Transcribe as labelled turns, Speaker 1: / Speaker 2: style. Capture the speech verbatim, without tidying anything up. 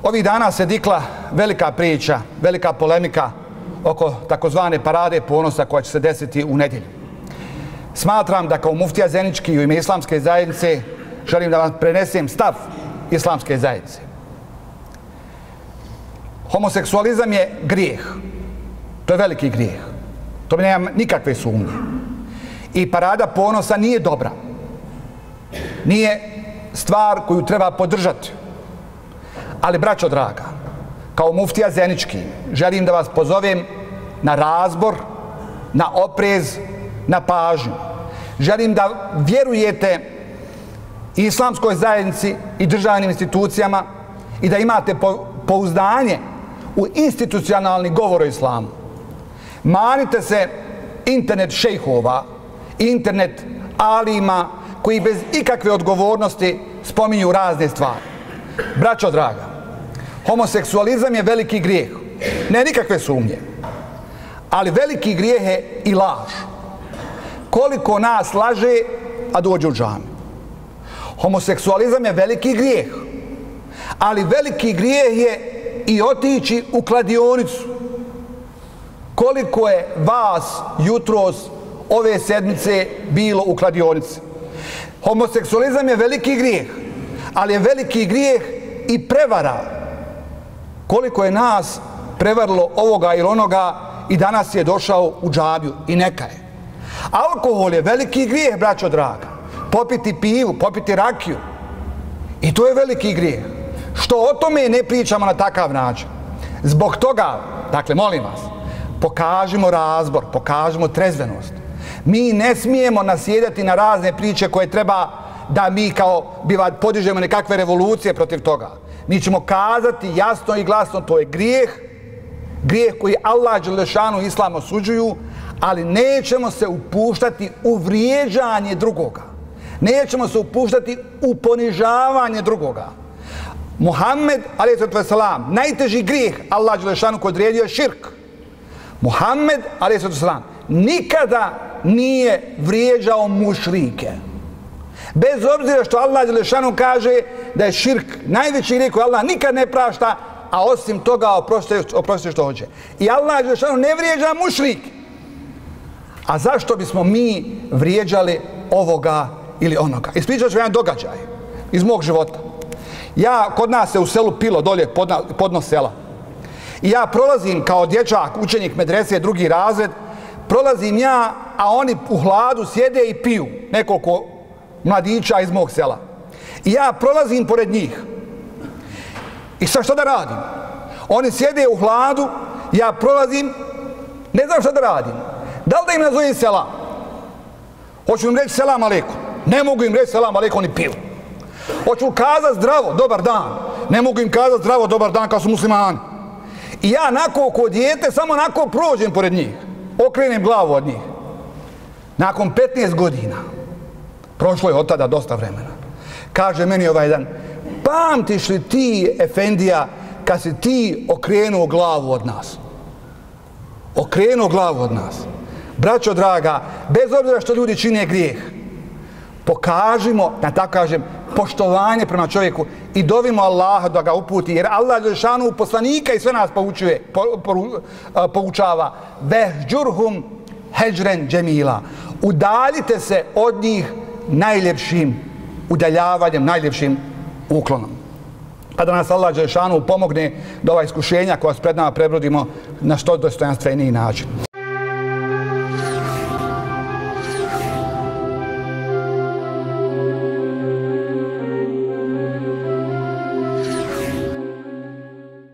Speaker 1: Ovih dana se dikla velika priča, velika polemika oko takozvane parade ponosa koja će se desiti u nedjelju. Smatram da kao muftija Zenički u ime Islamske zajednice želim da vam prenesem stav Islamske zajednice. Homoseksualizam je grijeh. To je veliki grijeh. To mi nema nikakve sumnje. I parada ponosa nije dobra. Nije stvar koju treba podržati. Ali, braćo draga, kao muftija Zenički želim da vas pozovem na razbor, na oprez, na pažnju. Želim da vjerujete Islamskoj zajednici i državnim institucijama i da imate pouzdanje u institucionalni govor o islamu. Manite se internet šejhova, internet alima koji bez ikakve odgovornosti spominju razne stvari. Braćo draga, homoseksualizam je veliki grijeh. Ne nikakve sumnje. Ali veliki grijeh je i laž. Koliko nas laže, a dođe u džami. Homoseksualizam je veliki grijeh. Ali veliki grijeh je i otići u kladionicu. Koliko je vas jutros ove sedmice bilo u kladionici? Homoseksualizam je veliki grijeh, ali je veliki grijeh i prevara. Koliko je nas prevarilo ovoga ili onoga i danas je došao u džabiju i neka je. Alkohol je veliki grijeh, braćo draga. Popiti pivu, popiti rakiju. I to je veliki grijeh. Što o tome ne pričamo na takav način? Zbog toga, dakle, molim vas, pokažimo razbor, pokažimo trezvenost. Mi ne smijemo nasjedati na razne priče koje treba da mi kao biva podižemo nekakve revolucije protiv toga. Mi ćemo kazati jasno i glasno, to je grijeh, grijeh koji Allah dželešanu islam osuđuju, ali nećemo se upuštati u vrijeđanje drugoga. Nećemo se upuštati u ponižavanje drugoga. Muhammed, alejhi ve selam, najteži grijeh Allah dželešanu koji odredio je širk. Muhammed, alejhi ve selam, nikada nije vrijeđao mušrike. Bez obzira što Allah dželešanu kaže da je širk najveći grijeh koji Allah nikad ne prašta, a osim toga oprosti što hoće. I Allah dželešanu ne vrijeđa mušrike. A zašto bismo mi vrijeđali ovoga ili onoga? Ispričat ću jedan događaj iz mog života. Ja, kod nas se u selu Pilo, dolje podno sela. I ja prolazim kao dječak, učenik medrese, drugi razred, prolazim ja, a oni u hladu sjede i piju, nekoliko mladića iz mog sela. I ja prolazim pored njih. I sad šta da radim? Oni sjede u hladu, ja prolazim, ne znam šta da radim. Da li da im nazovem selam? Hoću im reći selam aleikum. Ne mogu im reći selam aleikum, oni piju. Hoću kazati zdravo, dobar dan. Ne mogu im kazati zdravo, dobar dan, kao su muslimani. I ja nakon ko dijete, samo nakon prođem pored njih. Okrenem glavu od njih. Nakon petnaest godina, prošlo je od tada dosta vremena, kaže meni ovaj dan, pamtiš li ti, efendija, kad si ti okrenuo glavu od nas? Okrenuo glavu od nas. Braćo draga, bez obzira što ljudi čine grijeh, pokažimo, da tako kažem, poštovanje prema čovjeku i dovimo Allaha da ga uputi, jer Allah dželešanu poslanika i sve nas poučuje, po, po, poučava vehđurhum heđren džemila. Udaljite se od njih najljepšim udaljavanjem, najljepšim uklonom. Pa da nas Allah dželešanu pomogne da ova iskušenja koja se pred nama prebrodimo na što dostojanstveniji način.